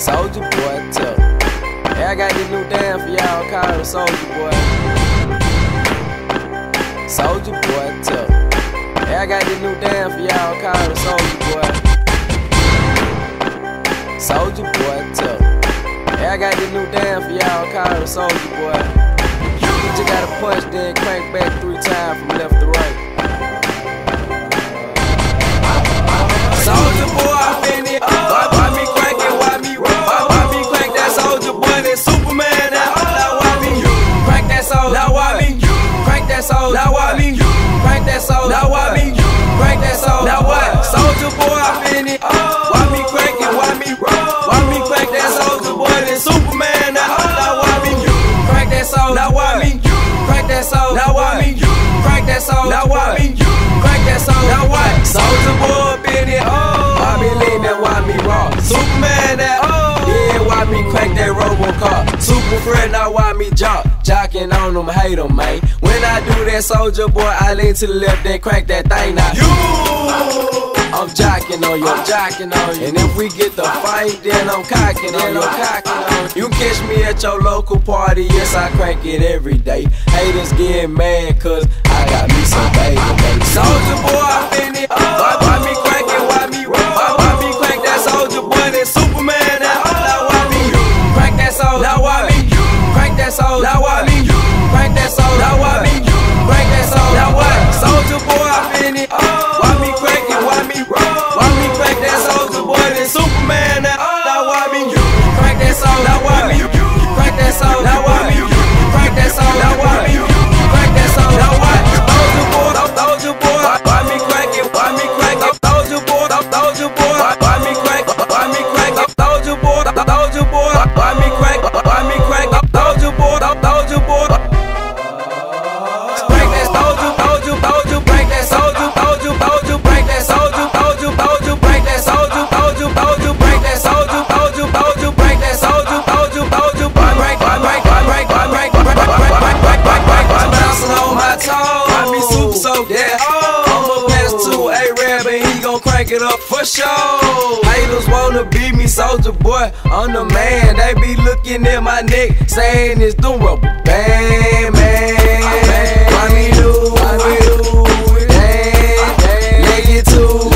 Soulja Boy tough. Hey, I got this new dance for y'all called the Soulja Boy. Soulja Boy tough. Hey, I got this new dance for y'all called the Soulja Boy. Soulja Boy tough. Hey, I got this new dance for y'all called the Soulja Boy. You just gotta punch, then crank back 3 times from left to right. Soulja Boy, I been it. Why me crank it? Why me roll? Why me crank that Soulja Boy? That Superman. Now why me crank that soul? Now why me crank that soul? Now why me crank that soul? Now why me crank that soul? Now what? Soulja Boy, I been it. Why me crank it? Why me roll? Why me crank that Soulja Boy? That Superman. Now why me crank that soul? Now why me crank that soul? Now why me crank that soul? Now why me crank that soul? Now what? Soulja Boy been it. Why me lean that? Why me raw? Superman that. Yeah, why me crank that Robocop? Super friend, now why me jock? Jocking on them, hate them, man. When I do that Soulja Boy, I lean to the left, then crank that thing now. I'm jocking on you, I'm jocking on you. And if we get the fight, then I'm cocking on you. You can catch me at your local party, yes, I crank it every day. Haters get mad, cause I got me some baby. Soulja Boy, I been it. Why me crank it? Why me roll? Why me crank that Soulja Boy? That Superman. Now why me crank that soul? Now why me crank that soul? Now why me crank that soul? Now why me crank that soul? Now what? Soulja Boy, I been it. Why me crank it? Why me roll? Why me crank that Soulja Boy? That Superman. Now why me crank that soul? Now why me crank that soul? Now why me crank that soul? Now why me crank that soul? Now what? Soulja Boy, Soulja Boy, why me crank it? Why me crank it? Soulja Boy, Soulja Boy, why me crank? Why me crank? Soulja Boy, Soulja Boy, why me crank? Why me crank? Soulja Boy, Soulja Boy. Break that Soulja, Soulja, Soulja, break that Soulja, Soulja, Soulja, break that Soulja, Soulja, Soulja, break that Soulja, Soulja, Soulja, break that Soulja, Soulja, Soulja, break that Soulja, Soulja, Soulja, break, I'm bouncing on my toes. I be super soaked, yeah. I'ma pass to A-Rab and he gon' crank it up for sure. Haters wanna beat me, Soulja Boy, I'm the man. They be looking at my neck, saying it's the rubber band, man. Why me do it? Leg it too.